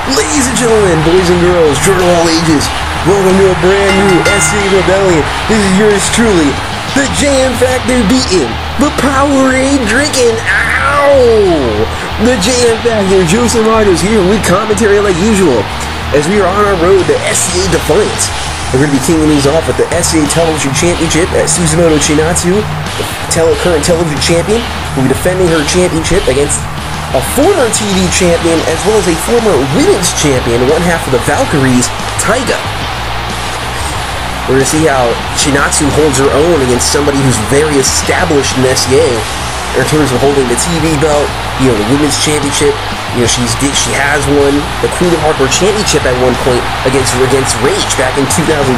Ladies and gentlemen, boys and girls, children of all ages, welcome to a brand new SEA Rebellion. This is yours truly, the Jam Factor beating, the Powerade drinking, ow! The Jam Factor, Joseph Rogers here with commentary like usual, as we are on our road to SEA Defiance. We're going to be kicking these off with the SEA Television Championship as Suzumoto Chinatsu, the current television champion, will be defending her championship against a former TV champion as well as a former women's champion, one half of the Valkyries, Taiga. We're going to see how Chinatsu holds her own against somebody who's very established in SEA in terms of holding the TV belt, the women's championship. She has won the Queen of Hardcore Championship at one point against Rage back in 2010.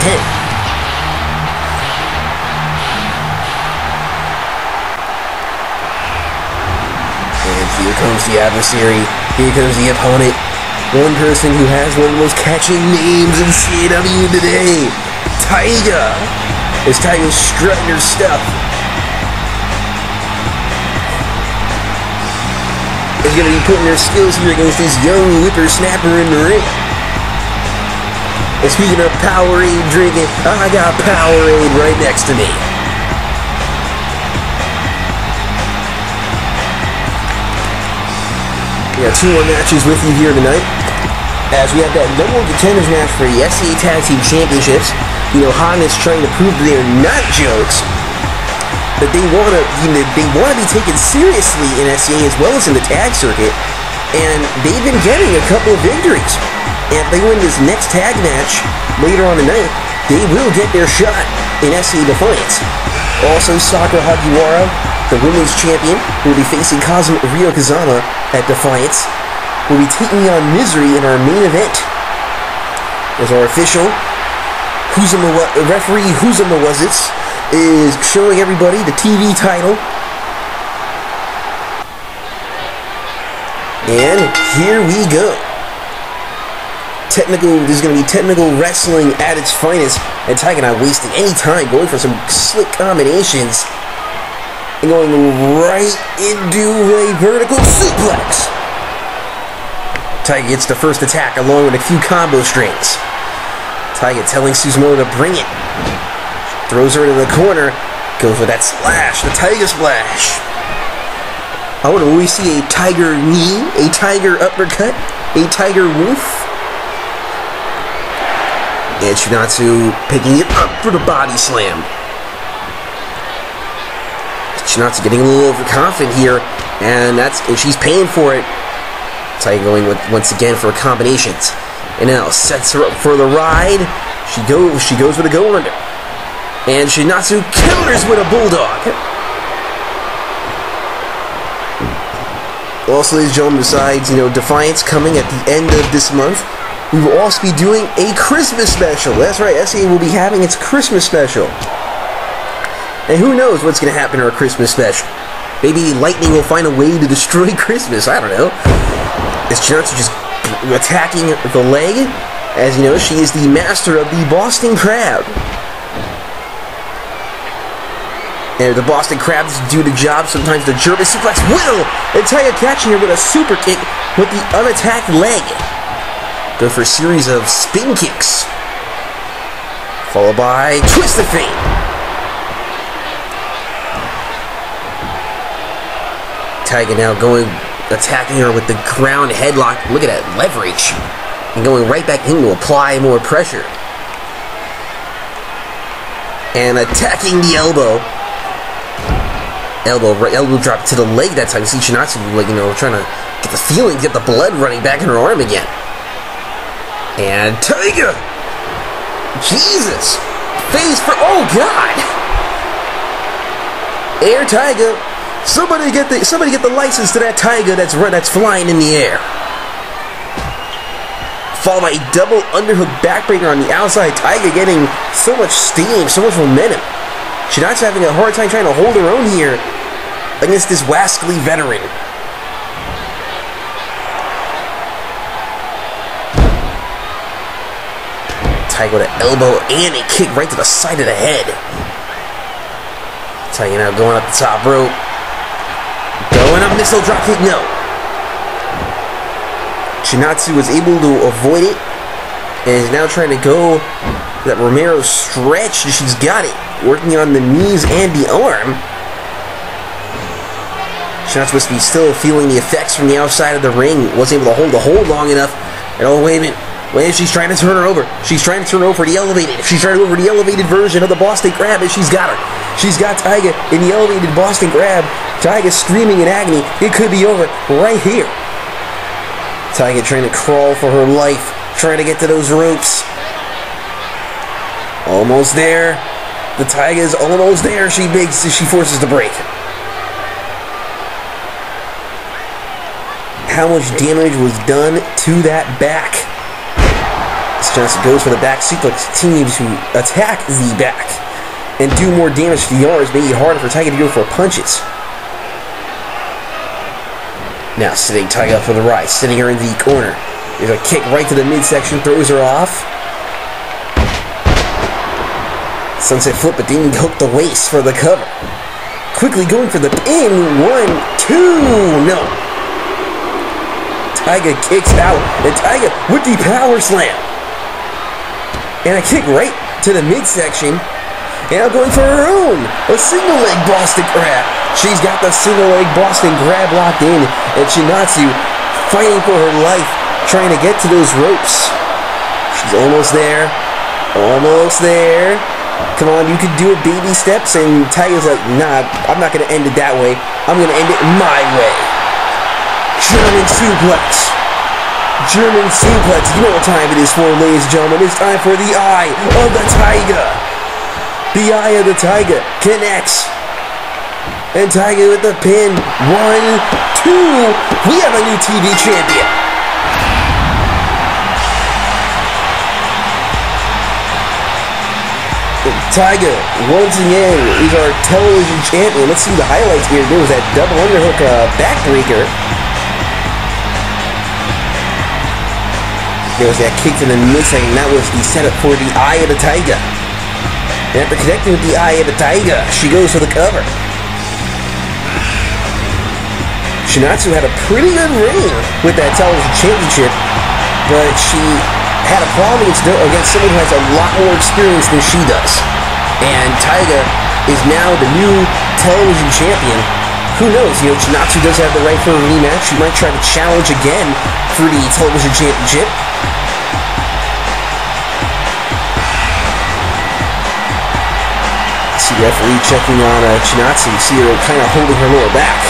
And here comes the adversary. Here comes the opponent. One person who has one of the most catching names in CAW today, Taiga. As Taiga's strutting her stuff. Is going to be putting their skills here against this young whippersnapper in the ring. And speaking of Powerade drinking, I got Powerade right next to me. We got 2 more matches with you here tonight, as we have that #1 contenders match for the SEA Tag Team Championships. Han is trying to prove that they are not jokes, that they want to be taken seriously in SEA as well as in the tag circuit, and they've been getting a couple of victories. And if they win this next tag match later on tonight, they will get their shot in SEA Defiance. Also, Sakura Hagiwara, the women's champion, who will be facing Ryo Kazama at Defiance, will be taking on Misery in our main event. As our official, referee Huzumawazits, is showing everybody the TV title. And here we go. This is going to be technical wrestling at its finest, and Taiga not wasting any time, going for some slick combinations and going right into a vertical suplex. Taiga gets the first attack along with a few combo strings. Taiga telling Suzumoto to bring it. Throws her into the corner, goes with that splash, the Tiger Splash. Will we see a tiger knee, a tiger uppercut, a tiger wolf? And Chinatsu picking it up for the body slam. Chinatsu getting a little overconfident here, and she's paying for it. Taiga going once again for combinations, and now sets her up for the ride. She goes with a go under. And Chinatsu counters with a bulldog. Also, ladies and gentlemen, besides, Defiance coming at the end of this month, we will also be doing a Christmas special. That's right, SEA will be having its Christmas special. And who knows what's going to happen in our Christmas special. Maybe lightning will find a way to destroy Christmas, I don't know. Is Chinatsu just attacking the leg? As you know, she is the master of the Boston Crab. And the Boston Crab doesn't do the job. Sometimes the German suplex will. And Taiga catching her with a super kick with the unattacked leg. Go for a series of spin kicks, followed by twist of fate. Taiga now attacking her with the ground headlock. Look at that leverage. And going right back in to apply more pressure. And attacking the elbow. Elbow drop to the leg that time. You see Chinatsu, trying to get the feeling, get the blood running back in her arm again. And Taiga! Jesus! Face for, oh God! Air Taiga! Somebody get the license to that Taiga that's flying in the air. Followed by a double underhook backbreaker on the outside. Taiga getting so much steam, so much momentum. Chinatsu having a hard time trying to hold her own here against this wascally veteran. Taiga with an elbow and a kick right to the side of the head. Taiga now going up the top rope. Going up, missile drop kick, no. Shinatsu was able to avoid it and is now trying to go that Romero stretch. She's got it, working on the knees and the arm. Shinatsu must be still feeling the effects from the outside of the ring. Wasn't able to hold the hold long enough. And oh, wait a minute. Wait, she's trying to turn her over. She's trying to turn her over the elevated. She's trying to go over the elevated version of the Boston Crab, and she's got her. She's got Taiga in the elevated Boston Crab. Taiga screaming in agony. It could be over right here. Taiga trying to crawl for her life, trying to get to those ropes. Almost there. The Taiga is almost there. She forces the break. How much damage was done to that back? Johnson goes for the back suplex, continues to attack the back and do more damage to the arms, making it harder for Taiga to go for punches. Now sitting Taiga up for the rise, sitting her in the corner. There's a kick right to the midsection, throws her off. Sunset flip, but didn't hook the waist for the cover. Quickly going for the pin. 1, 2, no. Taiga kicks out, and Taiga with the power slam. And a kick right to the midsection. And now going for her own. A single leg Boston Crab. She's got the single leg Boston Crab locked in. And Shinatsu fighting for her life, trying to get to those ropes. She's almost there. Almost there. Come on, you could do it baby steps. And Taiga's like, nah, I'm not going to end it that way. I'm going to end it my way. German suplex. German suplex. You know what time it is for, ladies and gentlemen. It's time for the Eye of the Taiga. The Eye of the Taiga connects. And Taiga with the pin. 1, 2. We have a new TV champion. Taiga, once again, is our television champion. Let's see the highlights here. There was that double underhook backbreaker. There was that kick to the midsection, and that was the setup for the Eye of the Taiga. And after connecting with the Eye of the Taiga, she goes for the cover. Shinatsu had a pretty good reign with that television championship, but she had a problem against someone who has a lot more experience than she does. And Taiga is now the new television champion. Who knows, you know, Shinatsu does have the right for a rematch. She might try to challenge again for the television championship. See the referee checking on Shinatsu. See her kind of holding her lower back.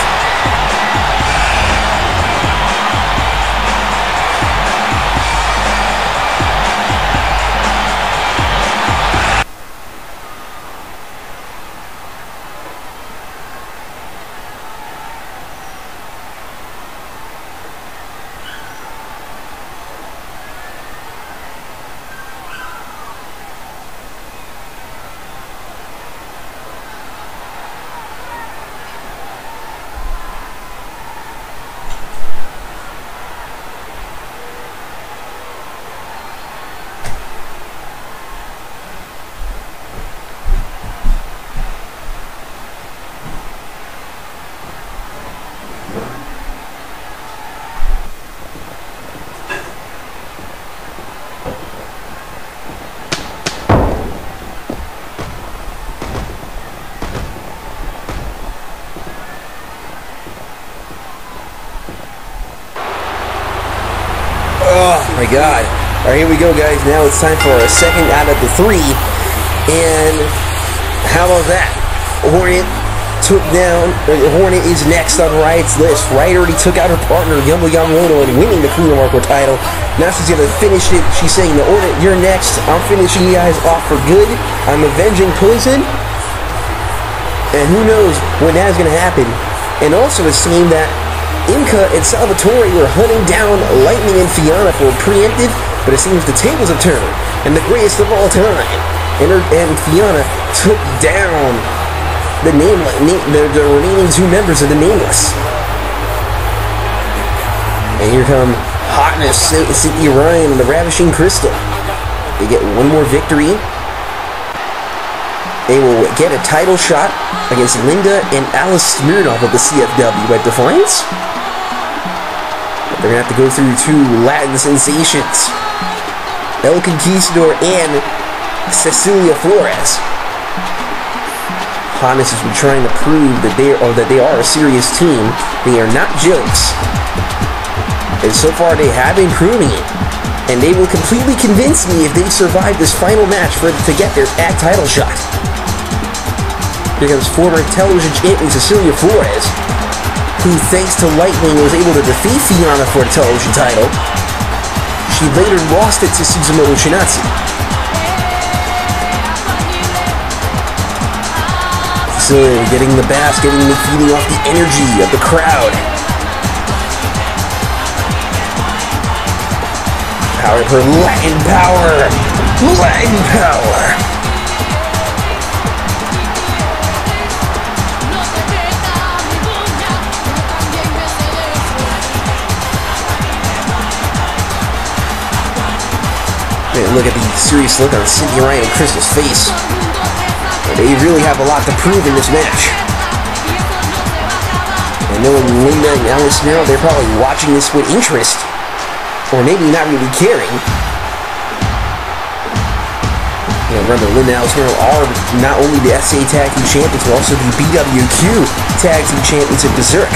My God. Alright, here we go, guys. Now it's time for our second out of the 3. And how about that? Hornet took down, Hornet is next on Riot's list. Riot already took out her partner, Yamamoto, and winning the Kuno Marco title. Now she's going to finish it. She's saying, the Hornet, you're next. I'm finishing you guys off for good. I'm avenging Poison. And who knows when that's going to happen. And also it's saying that Inca and Salvatore were hunting down Lightning and Fiona for a preemptive, but it seems the tables have turned, and the greatest of all time, and Fiona took down the remaining 2 members of the Nameless. And here come Hotness, Cynthia Ryan, and the Ravishing Crystal. They get one more victory. They will get a title shot against Linda and Alice Smirnoff of the CFW at Defiance. They're going to have to go through two Latin sensations, El Conquistador and Cecilia Flores. Hotness has been trying to prove that they are a serious team. They are not jokes. And so far they have been proving it. And they will completely convince me if they survive this final match to get their tag title shot. Here comes former television champion Cecilia Flores, who thanks to Lightning was able to defeat Fiona for the television title. She later lost it to Suzumoto Shinatsu. Cecilia getting the bass, feeding off the energy of the crowd. Power of her Latin power! Latin power! Man, look at the serious look on Cynthia Ryan and Crystal's face. They really have a lot to prove in this match. And knowing Linda and Alice Merrill, they're probably watching this with interest. Or maybe not really caring. You know, remember, Linda and Alice Merrill are not only the SEA Tag Team Champions, but also the BWQ Tag Team Champions of Berserk.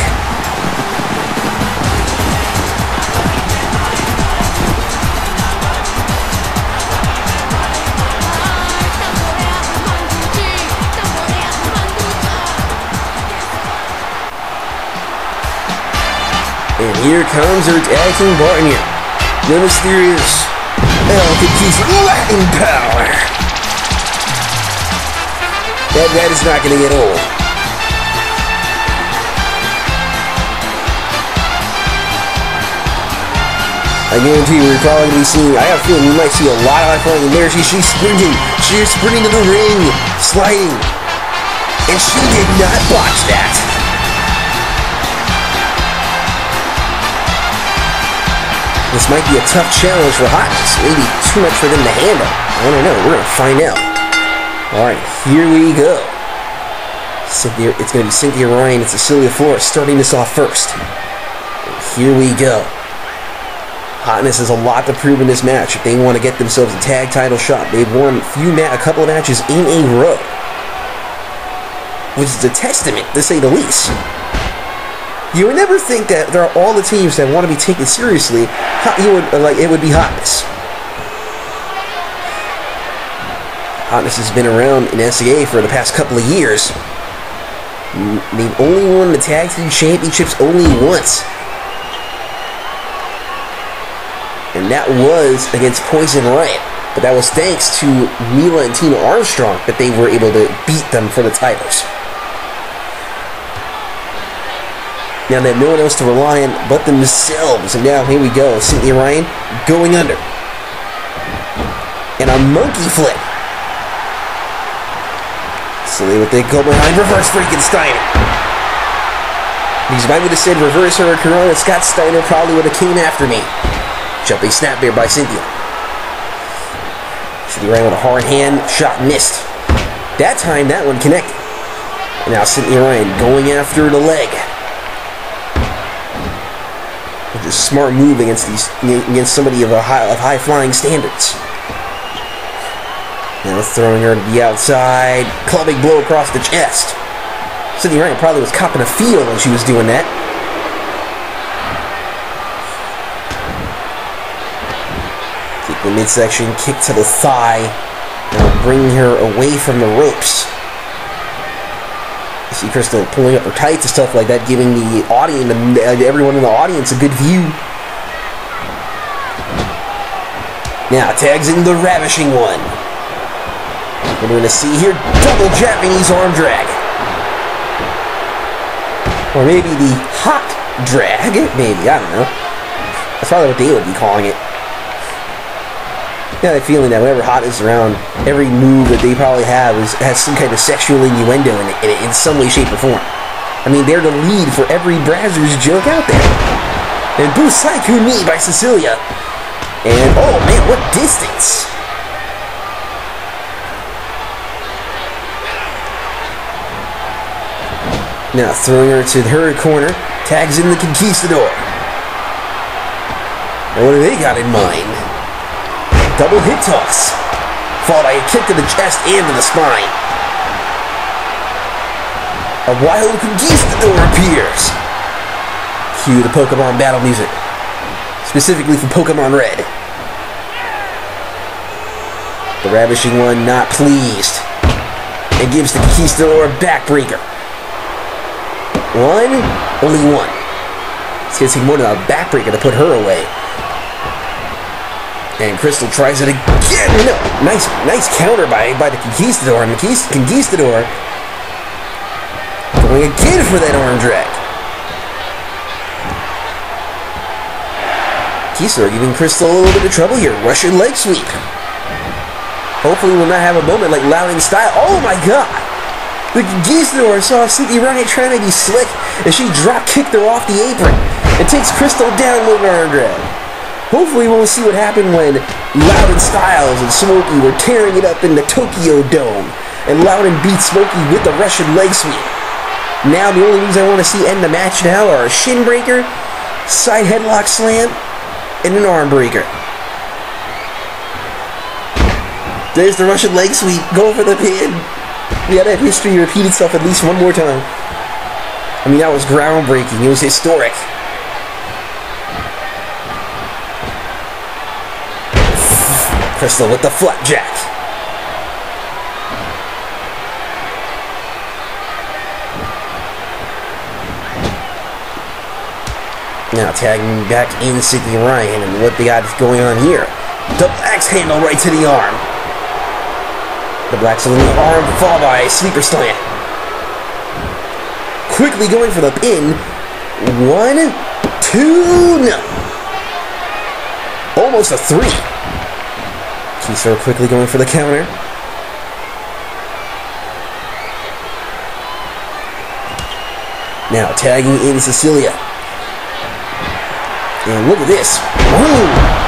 And here comes her tag team partner, the mysterious El Conquistador Latin power. That is not going to get old. I guarantee we're probably going to be seeing, I have a feeling we might see a lot of high flying there. She's sprinting. She is sprinting to the ring, sliding. And she did not botch that. This might be a tough challenge for Hotness. Maybe too much for them to handle. I don't know. We're going to find out. Alright, here we go. It's going to be Cynthia Ryan and Cecilia Flores starting this off first. Here we go. Hotness has a lot to prove in this match if they want to get themselves a tag title shot. They've won a couple of matches in a row, which is a testament, to say the least. You would never think that there are all the teams that want to be taken seriously. It would be Hotness. Hotness has been around in SEA for the past couple of years. They've only won the Tag Team Championships only once. And that was against Poison Riot. But that was thanks to Mila and Tina Armstrong that they were able to beat them for the titles. Now they have no one else to rely on but themselves. And now here we go. Cynthia Ryan going under. And a monkey flip. So they go behind reverse Frankensteiner. Because if I would have said reverse Hurricane, Scott Steiner probably would have came after me. Jumping snap there by Cynthia. Cynthia Ryan with a hard hand. Shot missed. That time that one connected. And now Cynthia Ryan going after the leg. Which is a smart move against somebody of high flying standards. Now throwing her to the outside, clubbing blow across the chest. Cynthia Ryan probably was copping a feel when she was doing that. Kick the midsection, kick to the thigh. Now bringing her away from the ropes. You see Crystal pulling up her tights and stuff like that, giving the audience, everyone in the audience, a good view. Now tags in the Ravishing One. We're going to see here double Japanese arm drag. Or maybe the hot drag. Maybe, I don't know. That's probably what they would be calling it. Yeah, the feeling that whenever Hot is around, every move that they probably have has some kind of sexual innuendo in it, in some way, shape, or form. I mean, they're the lead for every Brazzers joke out there. And Busaiku Knee by Cecilia. And, oh man, what distance! Now throwing her to her corner, tags in the Conquistador. And what do they got in mind? Double hip toss. Followed by a kick to the chest and to the spine. A wild conquistador appears. Cue the Pokemon battle music. Specifically for Pokemon Red. The Ravishing One not pleased. And gives the Conquistador a backbreaker. One? Only one. It's going to take more than a backbreaker to put her away. And Crystal tries it again. No, nice counter by the Conquistador. And the Conquistador going again for that arm drag. Conquistador giving Crystal a little bit of trouble here. Russian leg sweep. Hopefully we'll not have a moment like Loud in Style. Oh my god! The Conquistador saw Cynthia Riot trying to be slick, and she drop kicked her off the apron and takes Crystal down with an arm drag. Hopefully we'll see what happened when Loud and Styles and Smokey were tearing it up in the Tokyo Dome, and Loudon beat Smokey with the Russian leg sweep. Now the only moves I want to see end the match now are a shin breaker, side headlock slam, and an arm breaker. There's the Russian leg sweep. Go for the pin. We gotta have history repeat itself at least one more time. I mean, that was groundbreaking. It was historic. Crystal with the flapjack. Now tagging back in Cynthia Ryan, and what they got going on here. Double axe handle right to the arm. The black cylinder arm followed by a sleeper slam. Quickly going for the pin. 1, 2, no. Almost a 3. Conquistador quickly going for the counter. Now tagging in Cecilia. And look at this. Woo!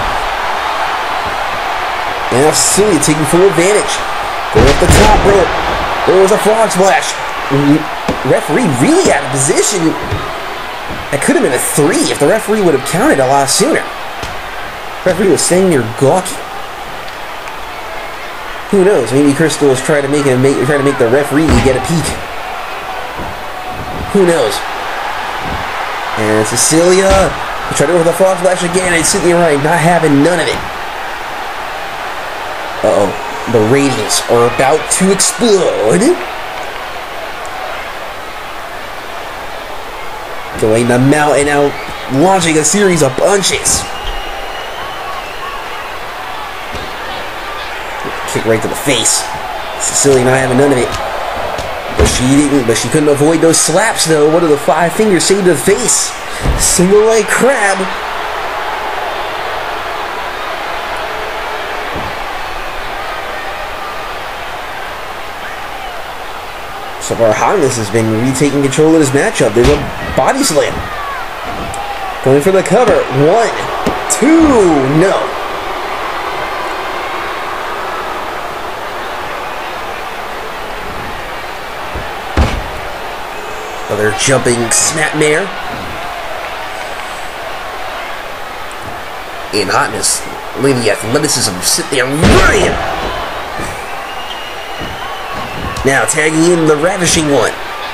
And now Cecilia taking full advantage. Going up the top rope. There was a frog splash. Referee really out of position. That could have been a 3 if the referee would have counted a lot sooner. Referee was standing there gawking. Who knows? Maybe Crystal was trying to make the referee get a peek. Who knows? And Cecilia tried to go for the frog splash again, and Cynthia Ryan not having none of it. Uh-oh. The ratings are about to explode. Going the mountain out, launching a series of punches. Kick right to the face. Cecilia not having none of it. But she couldn't avoid those slaps though. What do the 5 fingers say to the face? Single leg crab. So far, Harness has been retaking control of this matchup. There's a body slam. Going for the cover. 1, 2, no. Another jumping snapmare. In Hotness, leaving the athleticism sit there running. Now tagging in the Ravishing One.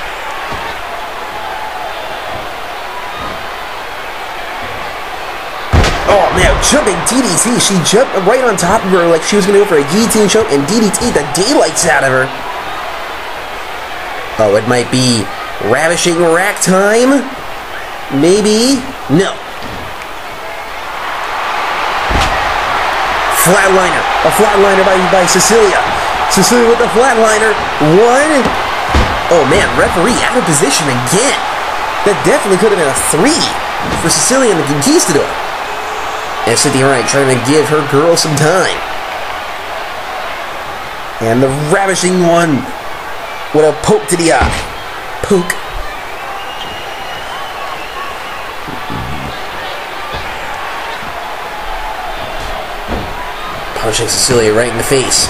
Oh man, jumping DDT. She jumped right on top of her like she was going to go for a guillotine choke and DDT the daylights out of her. Oh, it might be Ravishing Rack time? Maybe? No. Flatliner. A flatliner by Cecilia. Cecilia with the flatliner. 1. Oh man, referee out of position again. That definitely could have been a 3 for Cecilia and the Conquistador. And Cynthia Ryan trying to give her girl some time. And the Ravishing One with a poke to the eye. Poke. Punching Cecilia right in the face.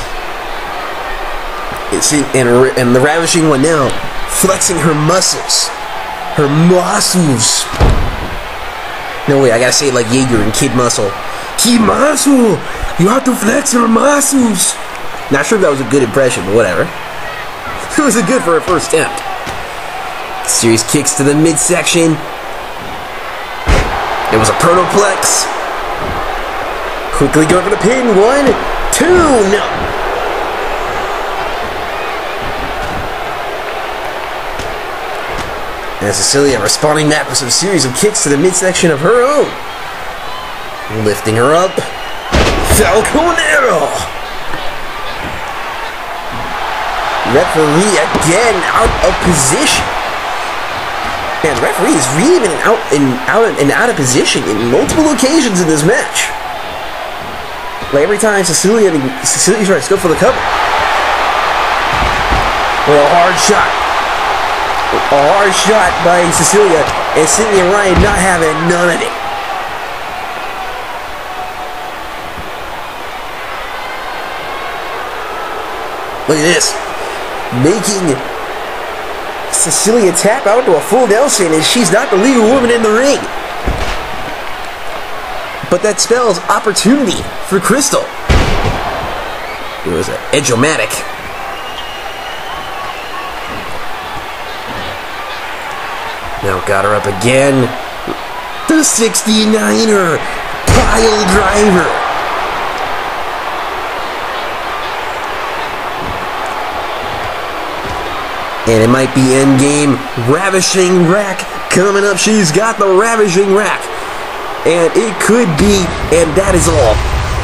And the Ravishing One now flexing her muscles. Her muscles. No way, I gotta say it like Jaeger and Kid Muscle. Kid Muscle! You have to flex your muscles! Not sure if that was a good impression, but whatever. It was a good for a first attempt. Series kicks to the midsection. It was a protoplex. Quickly going for the pin. 1, 2, no. And Cecilia responding back with some series of kicks to the midsection of her own. Lifting her up. Falconero! Referee again out of position. Man, the referee has really been out of position in multiple occasions in this match. Like every time Cecilia tries to go for the cover. With a hard shot. A hard shot by Cecilia, and Cynthia Ryan not having none of it. Look at this. Making Cecilia tap out to a full Nelson, and she's not the legal woman in the ring. But that spells opportunity for Crystal. It was an edge-o-matic. Now got her up again. The 69er pile driver. And it might be endgame. Ravishing Rack coming up. She's got the Ravishing Rack. And it could be, and that is all.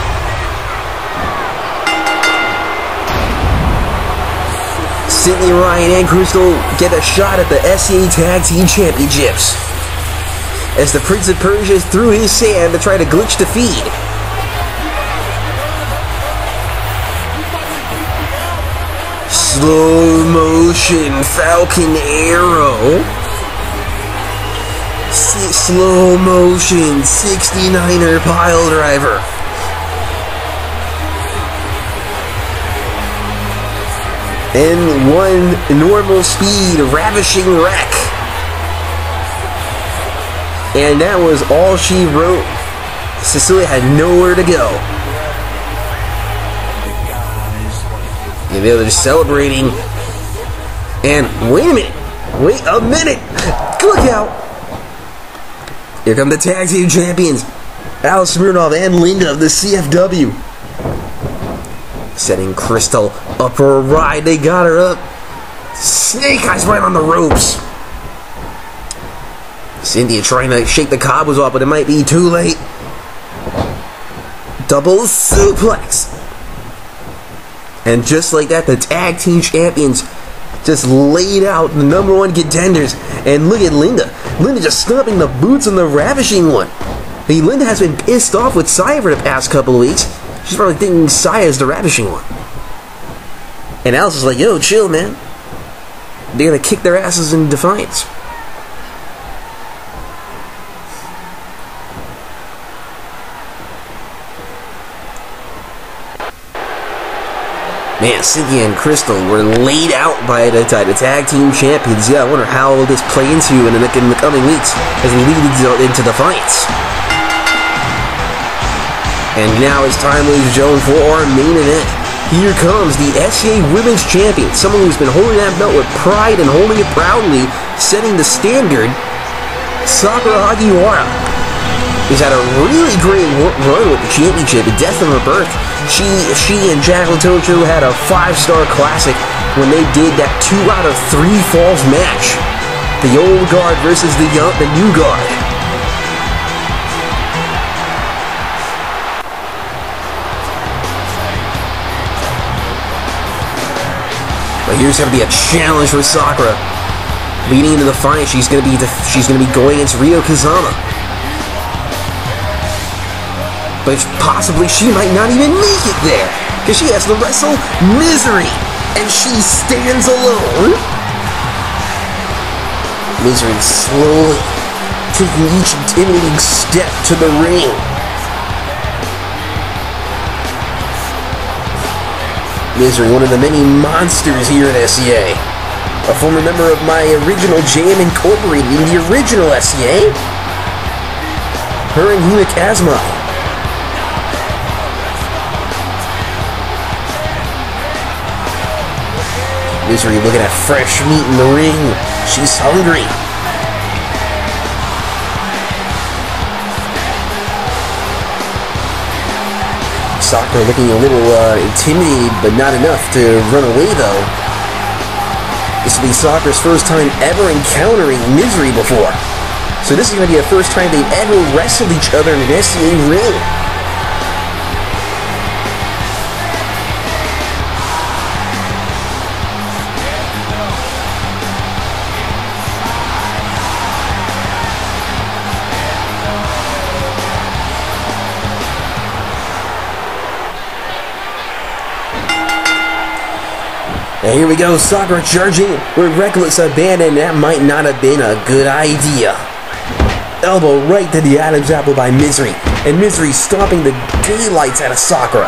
Cynthia Ryan and Crystal get a shot at the SEA Tag Team Championships. As the Prince of Persia threw his sand to try to glitch the feed. Slow motion Falcon Arrow. Slow motion 69er pile driver. And 1 normal speed Ravishing Wreck. And that was all she wrote. Cecilia had nowhere to go. And the others celebrating. And wait a minute. Wait a minute. Look out. Here come the tag team champions. Alice Smirnoff and Linda of the CFW. Setting Crystal up for a ride. They got her up. Snake Eyes right on the ropes. Cynthia trying to shake the cobwebs off, but it might be too late. Double suplex. And just like that, the tag team champions just laid out the #1 contenders. And look at Linda. Linda just stomping the boots on the Ravishing one. I mean, Linda has been pissed off with Saya for the past couple of weeks. She's probably thinking Saya is the Ravishing one. And Alice is like, yo, chill, man. They're gonna kick their asses in Defiance. Man, Cynthia and Crystal were laid out by the tag team champions. Yeah, I wonder how will this play into in the coming weeks as we lead into Defiance. And now it's time, ladies and gentlemen, for our main event. Here comes the SEA Women's Champion, someone who's been holding that belt with pride and holding it proudly, setting the standard. Sakura Hagiwara has had a really great run with the championship at Death of her Birth. She and Jacqueline Tojo had a 5-star classic when they did that 2 out of 3 falls match. The old guard versus the new guard. But here's going to be a challenge for Sakura. Leading into the fight, she's going to be going against Ryo Kazama. But possibly she might not even make it there, because she has to wrestle Misery, and she stands alone. Misery slowly taking each intimidating step to the ring. Misery, one of the many monsters here at SEA. A former member of my original JM Incorporated in the original SEA. Her and Hina Kazma. Misery looking at fresh meat in the ring. She's hungry. Sakura looking a little intimidated, but not enough to run away though. This will be Sakura's first time ever encountering Misery before. So this is going to be the first time they've ever wrestled each other in an SEA ring. And here we go, Sakura charging with reckless abandon. That might not have been a good idea. Elbow right to the Adam's apple by Misery. And Misery stomping the daylights out of Sakura.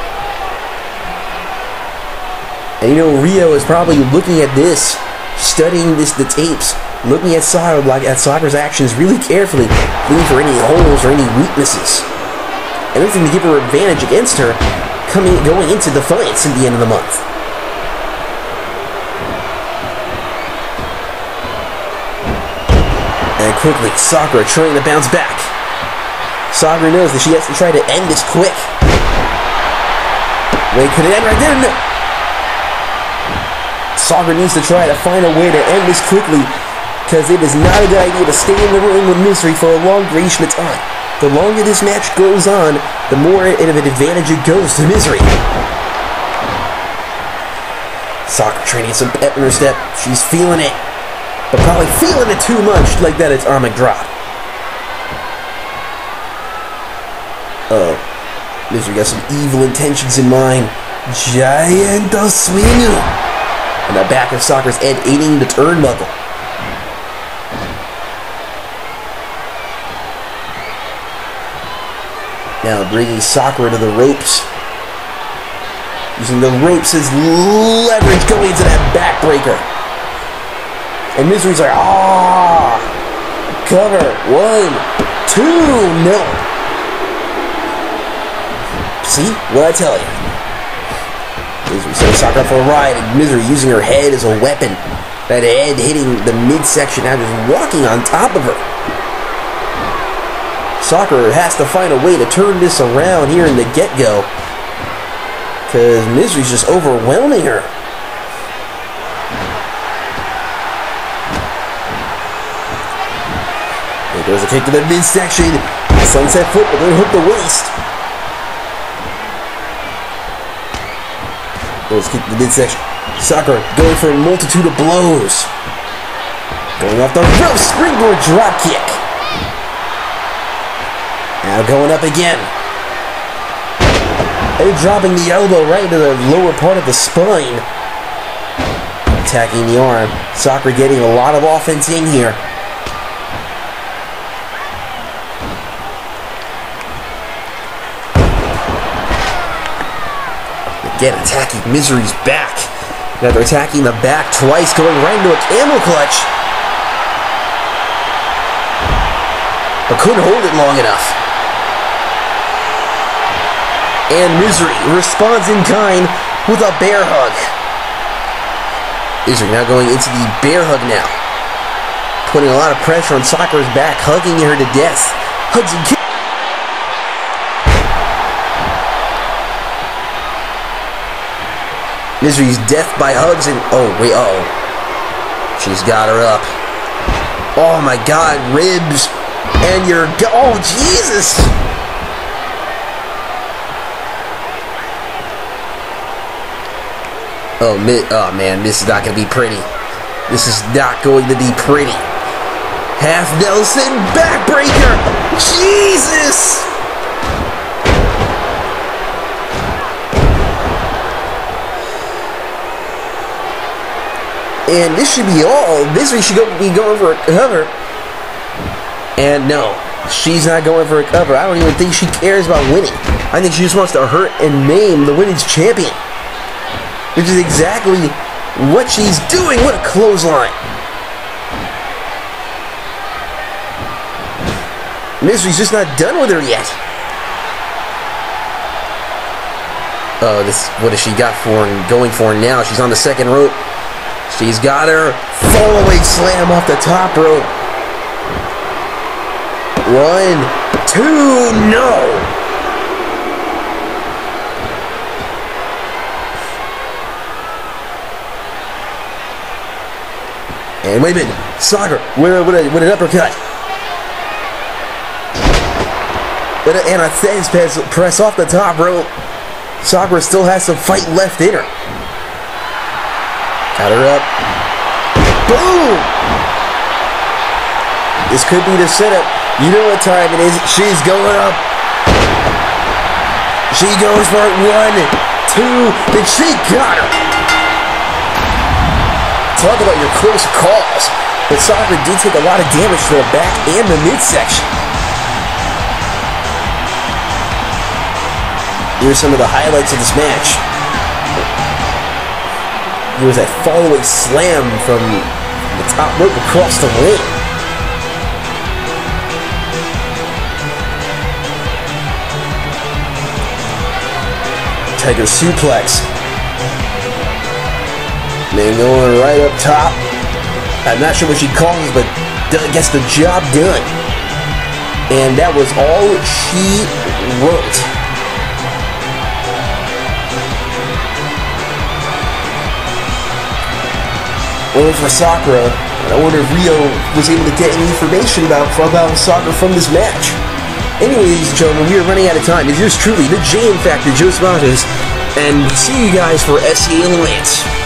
And you know, Rio is probably looking at this, studying the tapes, looking at Sakura's actions really carefully, looking for any holes or any weaknesses. Anything to give her advantage against her going into Defiance at the end of the month. And quickly, Sakura trying to bounce back. Sakura knows that she has to try to end this quick. Wait, could it end right there? No. Sakura needs to try to find a way to end this quickly, because it is not a good idea to stay in the ring with Misery for a long duration of time. The longer this match goes on, the more of an advantage it goes to Misery. Sakura trying to get some pep in her step. She's feeling it. But probably feeling it too much, like that atomic drop. Misery got some evil intentions in mind. Giant swing! And the back of Sakura's head aiding the turnbuckle. Now bringing Sakura to the ropes. Using the ropes as leverage going into that backbreaker. And Misery's like, ah, cover, 1, 2, no. See, what I tell you. Misery sending Sakura for a ride, and Misery using her head as a weapon. That head hitting the midsection, now just walking on top of her. Sakura has to find a way to turn this around here in the get-go, because Misery's just overwhelming her. There goes a kick to the midsection. Sunset foot, but then hook the waist. There's a kick to the midsection. Sakura going for a multitude of blows. Going off the rope, springboard drop kick. Now going up again. And dropping the elbow right into the lower part of the spine. Attacking the arm. Sakura getting a lot of offense in here. Again, attacking Misery's back. Now they're attacking the back twice, going right into a camel clutch. But couldn't hold it long enough. And Misery responds in kind with a bear hug. Misery now going into the bear hug now. Putting a lot of pressure on Sakura's back, hugging her to death. Hugs and kicks. Misery's death by hugs and... oh, wait, uh-oh. She's got her up. Oh, my God, ribs. And you're... oh, Jesus! Oh, man, this is not going to be pretty. This is not going to be pretty. Half Nelson backbreaker! Jesus! And this should be all. Misery should be going for a cover. And no, she's not going for a cover. I don't even think she cares about winning. I think she just wants to hurt and maim the women's champion. Which is exactly what she's doing. What a clothesline. Misery's just not done with her yet. Oh, what has she got for and going for now? She's on the second rope. She's got her. Fall-away slam off the top rope. 1, 2, no! And wait a minute, Sakura with an uppercut. And a Thez press off the top rope. Sakura still has some fight left in her. Got her up. Boom! This could be the setup. You know what time it is. She's going up. She goes for it. 1, 2, and she got her. Talk about your close calls. But Sakura did take a lot of damage to the back and the midsection. Here's some of the highlights of this match. There was that fall-away slam from the top rope across the ring. Tiger suplex. Man going right up top. I'm not sure what she calls it, but gets the job done. And that was all she wrote. Well, for Sakura, I wonder if Rio was able to get any information about Sakura from this match. Anyway, ladies and gentlemen, we are running out of time. It's yours truly, the Jam Factor, Joe Spottos, and see you guys for SEA Defiance.